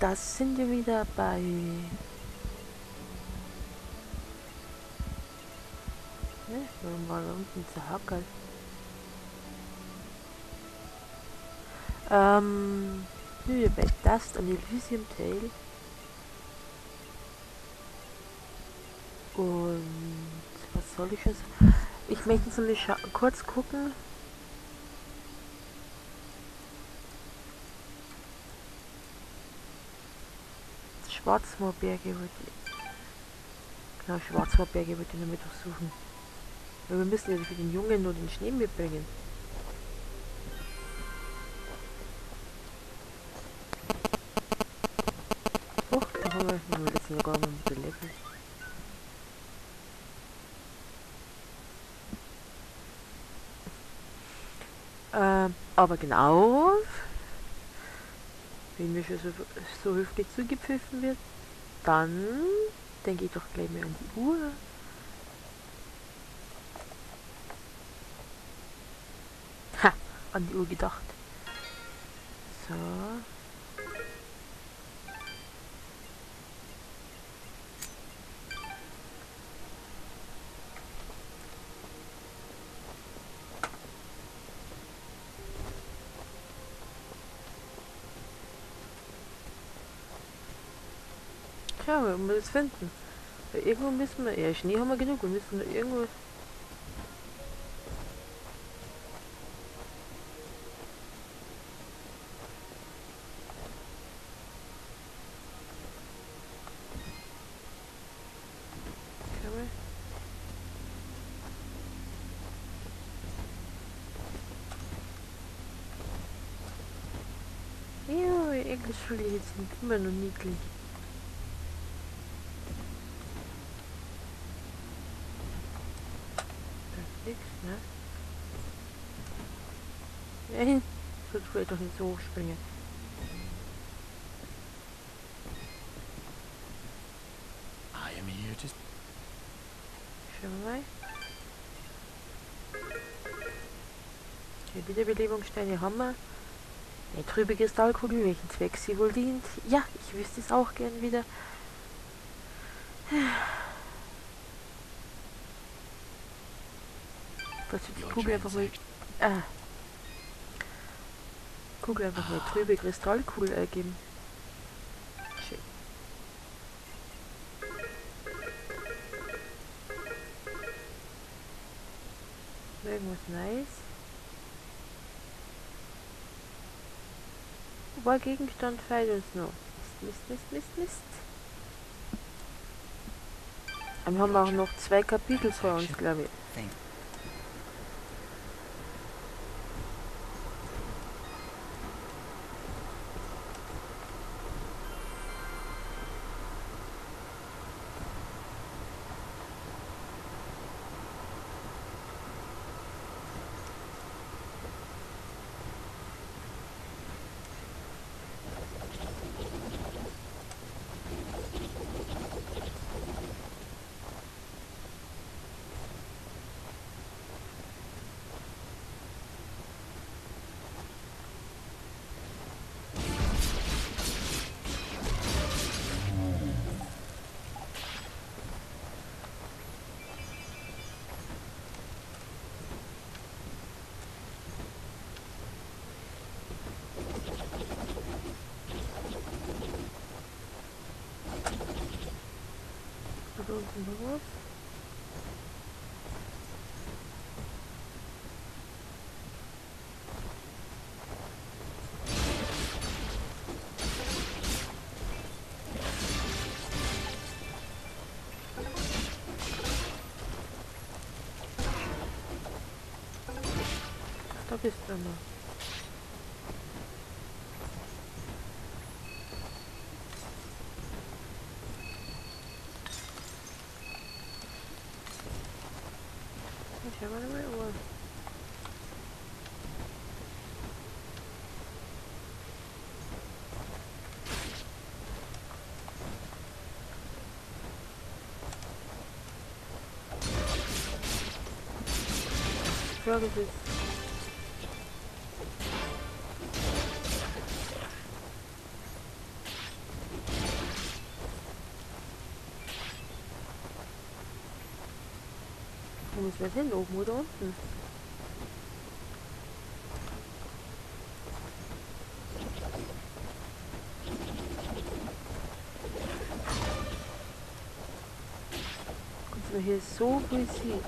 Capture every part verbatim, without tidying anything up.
das sind wir wieder bei ne, warum war da unten dieser Hackerl? Ähm, hier bei Dust an Elysium Tale. Und was soll ich jetzt? Ich möchte so eine Scha kurz gucken. Schwarzmoorberge würde ich. Genau, Schwarzmoorberge würde ich damit durchsuchen. Weil wir müssen ja für den Jungen nur den Schnee mitbringen. Oh, da haben wir. Oh, das sind ja gar nicht mit Level. Ähm, aber genau, wenn mir schon so, so höflich zugepfiffen wird, dann denke ich doch gleich mal an die Uhr. Ha, an die Uhr gedacht. So. Ja, wir müssen es finden. Weil irgendwo müssen wir, ja, Schnee haben wir genug, wir müssen nur irgendwo. Schau mal. Ja, die Englischschule jetzt sind immer noch niedlich. Da ist nix, ne? Nein, sollst du vielleicht doch nicht so hoch springen. I am here to... Schauen wir mal. Die Wiederbelebungssteine haben wir. Eine trübe Kristallkugel, welchen Zweck sie wohl dient. Ja, ich wüsste es auch gern wieder. Dass wir die Kugel einfach mal. Ah. Kugel einfach mal trübe Kristallkugel ergeben. Schön. Irgendwas nice. Wobei Gegenstand fehlt uns noch. Mist, Mist, Mist, Mist, Mist. Und wir haben auch noch zwei Kapitel vor uns, glaube ich. Da unten noch was. Da bist du noch. Ich habe eine Uhr. Ich glaube, das ist. Wo müssen wir jetzt hin? Oben oder unten? Guck mal, hier ist so viel Sieg.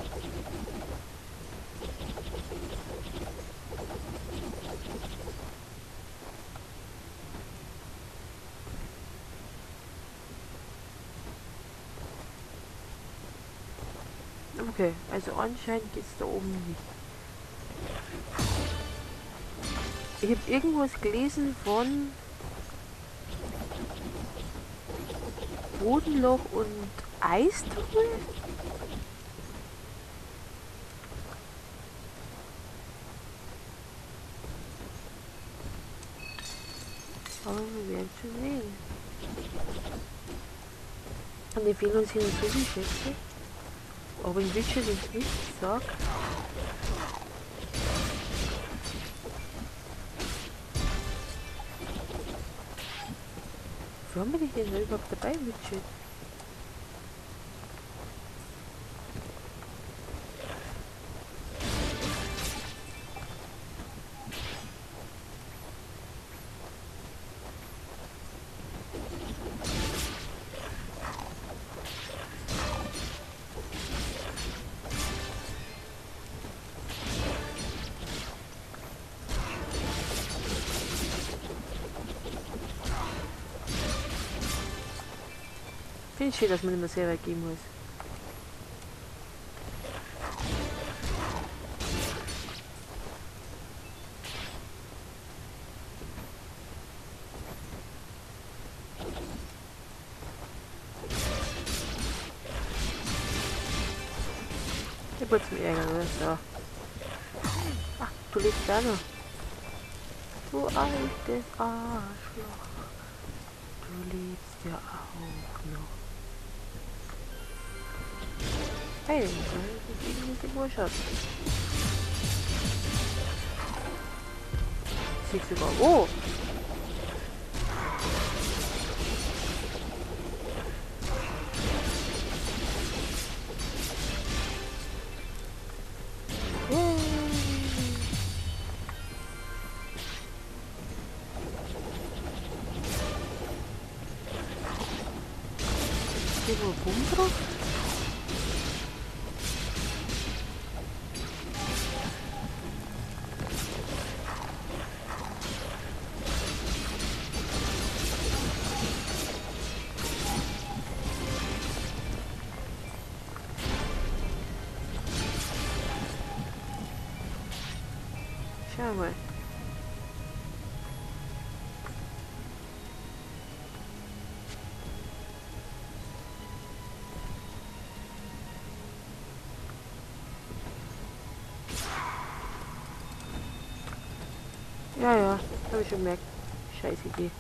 Okay, also anscheinend geht's da oben nicht. Ich habe irgendwas gelesen von Bodenloch und Eistruhe. Aber wir werden schon sehen. Und die fehlen uns hier noch so viele Schätze. Aber in Witcher sind nicht gesagt. Wo haben wir die denn überhaupt dabei, Witcher? Finde ich schön, dass man immer sehr weit gehen muss. Ich wollte zum Ärgern, oder? So. Ach, du lebst da noch. Du altes Arschloch. Du lebst ja auch noch. Hey, das ist irgendwie die Botschaft. Siehst du sogar wo? Hier wo Bumm drauf? Schau mal. Ja, ja, habe ich schon gemerkt. Scheiß Idee.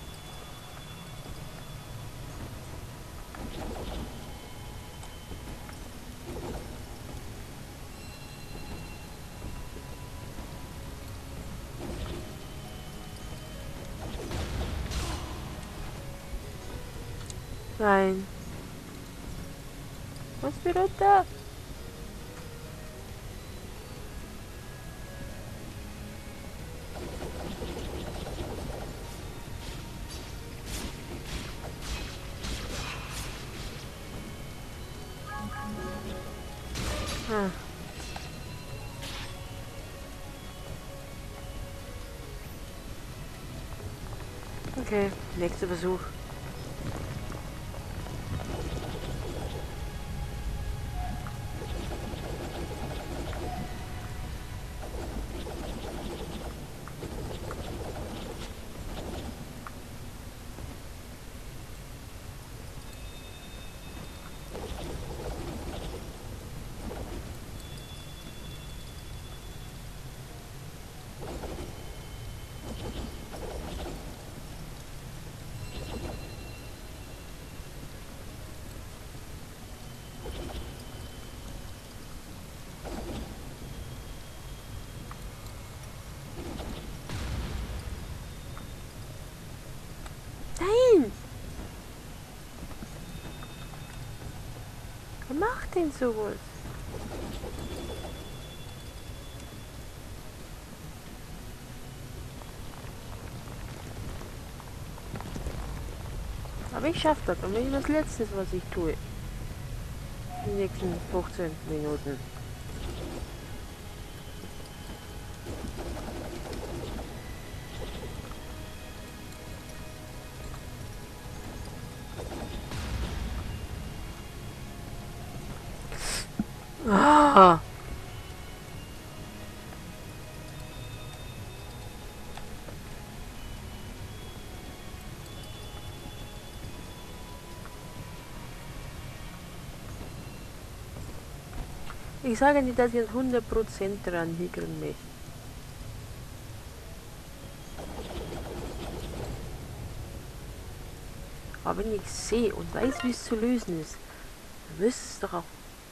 Nein. Was für runter? Ah. Okay, nächster Versuch. Nein! Wer macht denn sowas? Aber ich schaffe das. Und wenn ich das Letzte, was ich tue. Die nächsten fünfzehn Minuten. Ah! Ich sage nicht, dass ich jetzt hundert Prozent dran hinkriegen möchte. Aber wenn ich sehe und weiß, wie es zu lösen ist, dann müsste es doch auch.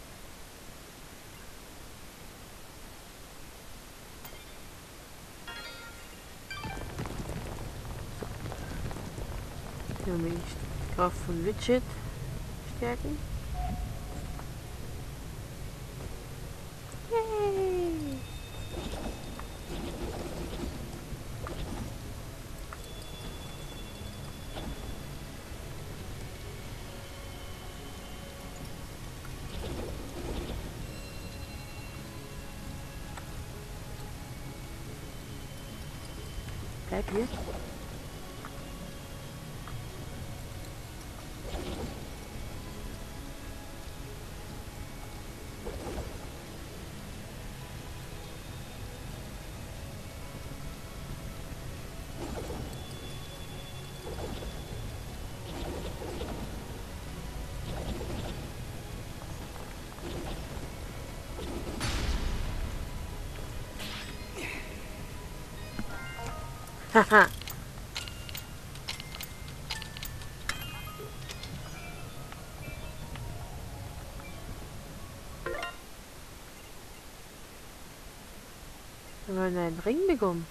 Hier will ich die Kraft von Widget stärken. Yay! Bleib hier. Haha. Wir wollen einen Ring bekommen.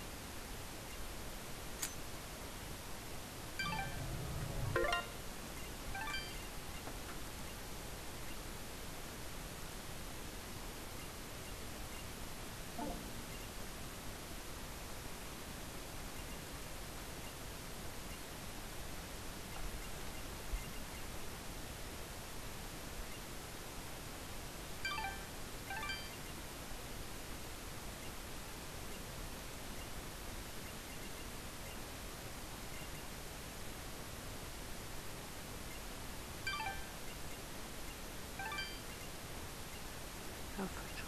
Ja,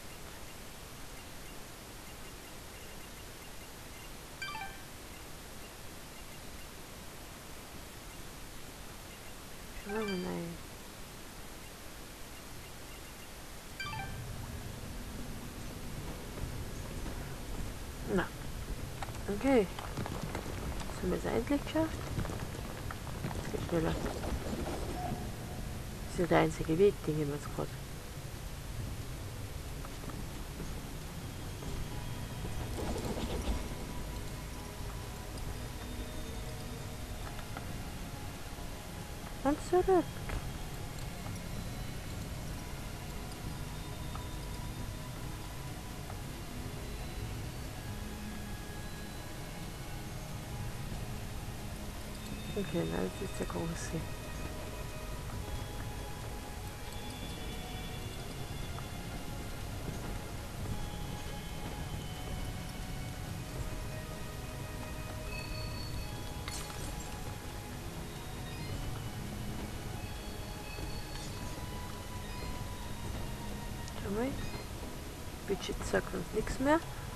schon lange nein. Na, okay. Haben wir es endlich geschafft? Es geht schneller. Das ist ja der einzige Weg, den gehen wir jetzt gerade. Und zurück. Okay, na, das ist der große. Schau mal. Budget sagt uns nichts mehr.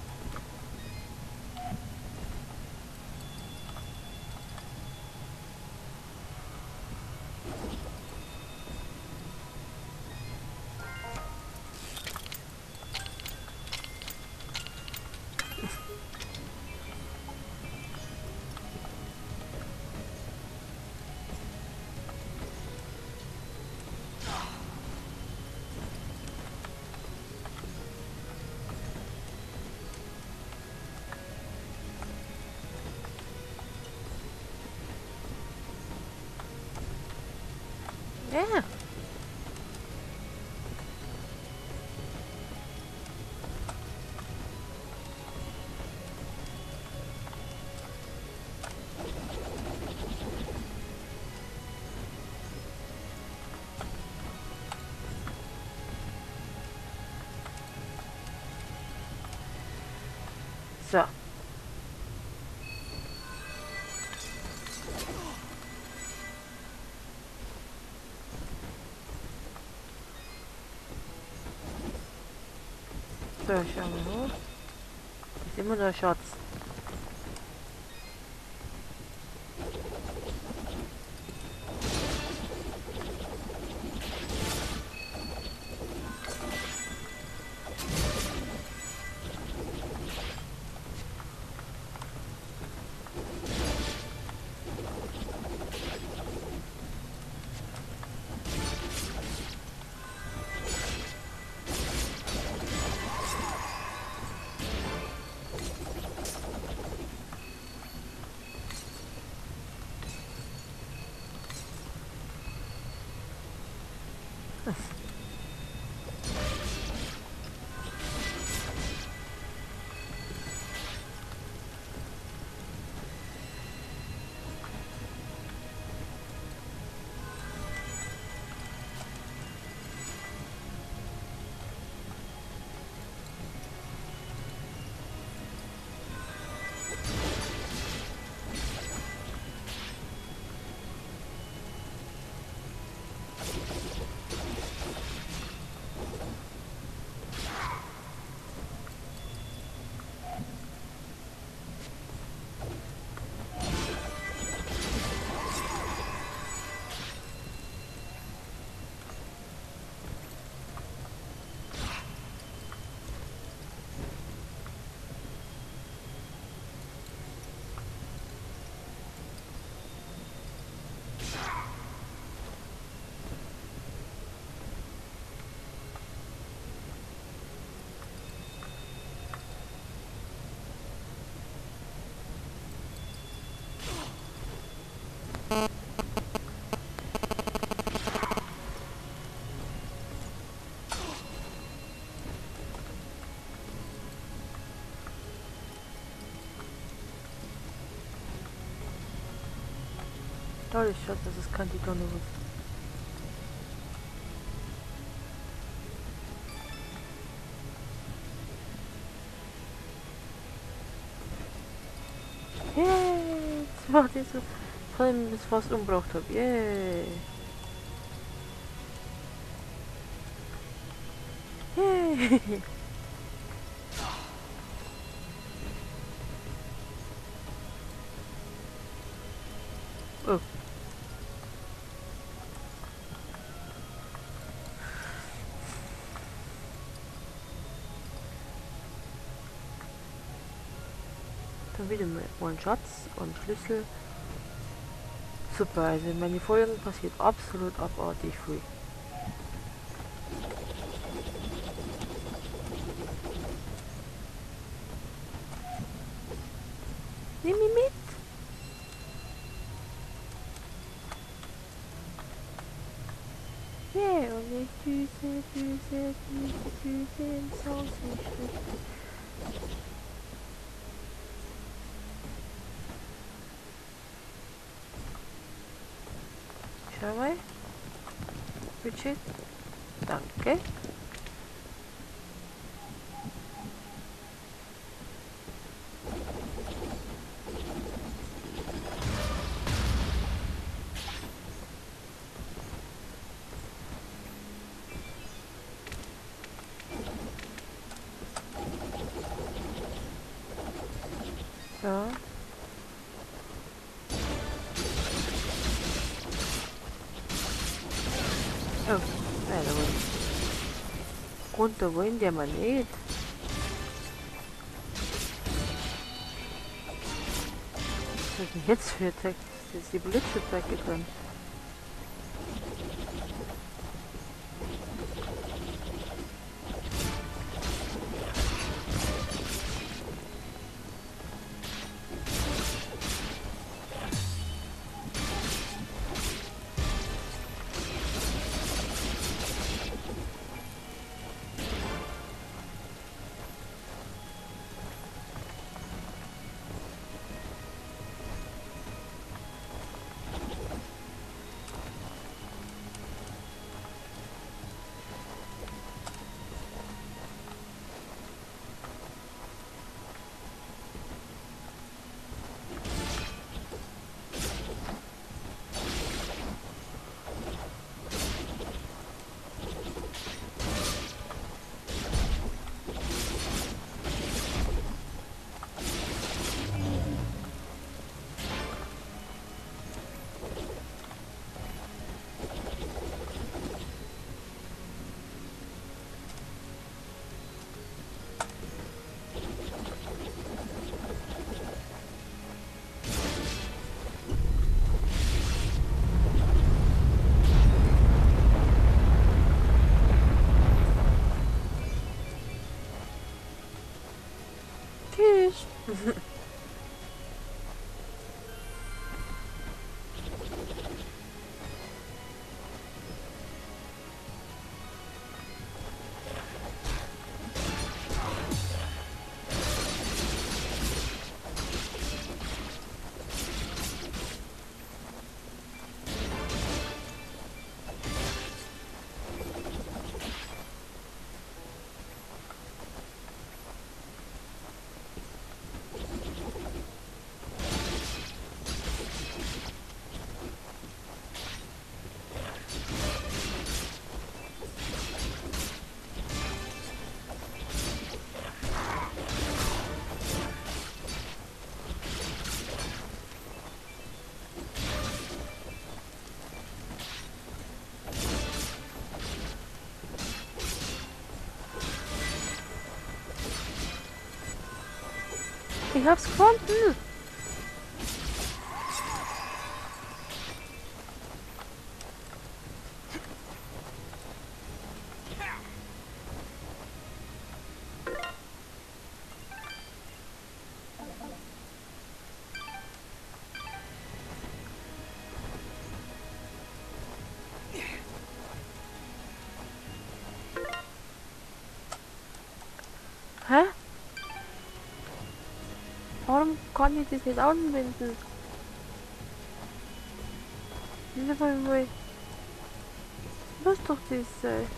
Ja. So. So, schauen wir hoch. Ist immer der Schatz. Toll, Schatz, das ist kein Titanus. Yay! Jetzt macht ihr so, vor allem das fast umgebracht habe. Yay! Yay! Oh. Dann wieder mal einen Schatz und Schlüssel. Super, also in meinen Folgen passiert absolut abartig viel. Nimm mich mit! Yeah, und ich düse, düse, düse, düse ins Haus. Schau mal. Richard. Danke. So. Oh, ja, da wollen. Runter wollen die mal nicht. Was ist denn jetzt für Attack? Das ist die Blitzattacke drin. Ich hab's gefunden. Hä? Warum kann ich das nicht anwenden? Diese Mal muss doch das sein.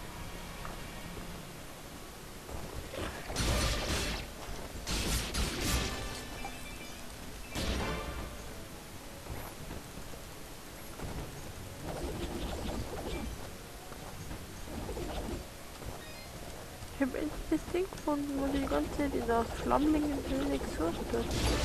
Ich habe endlich das Ding gefunden, wo die ganze Zeit in der Schlammingenhöhle gesucht hat.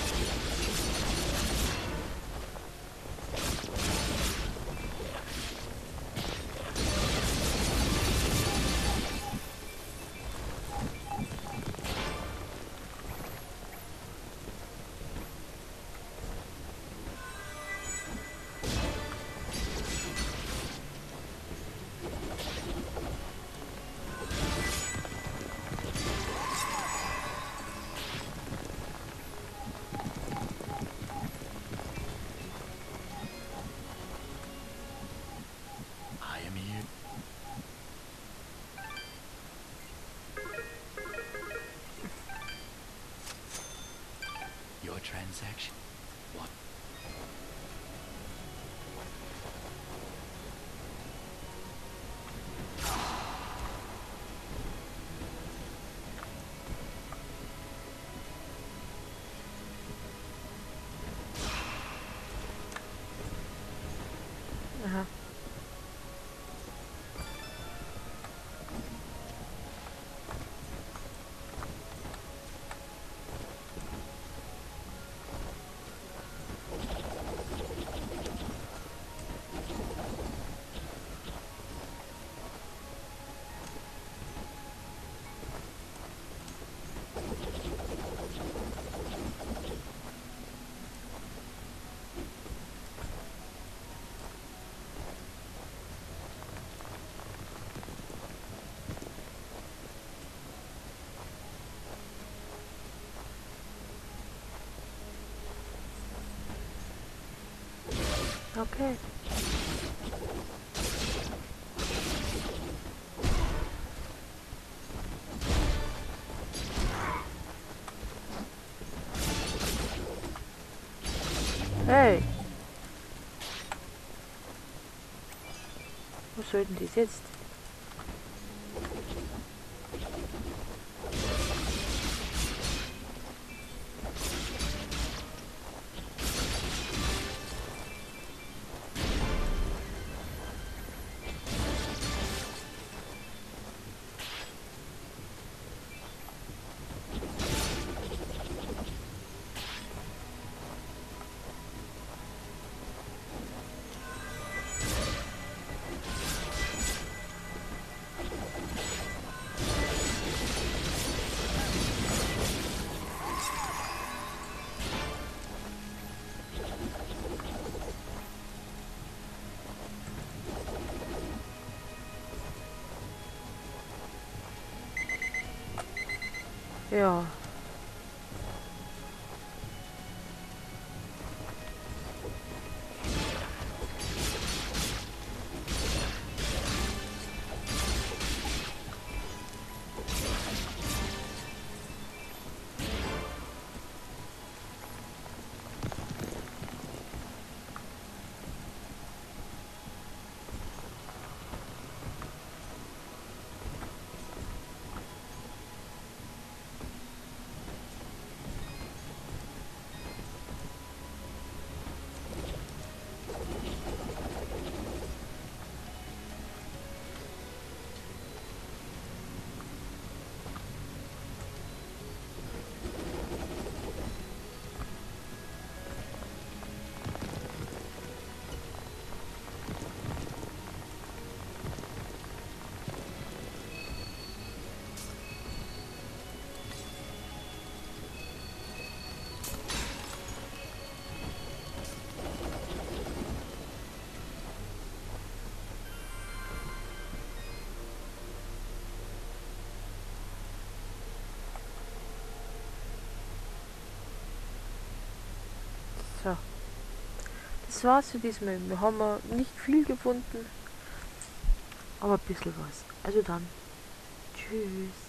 I am here. Your transaction. What? Aha. Okay. Hey. Wo soll denn das jetzt? Ja. So. Das war's für diesmal. Wir haben äh, nicht viel gefunden, aber ein bisschen was. Also dann. Tschüss.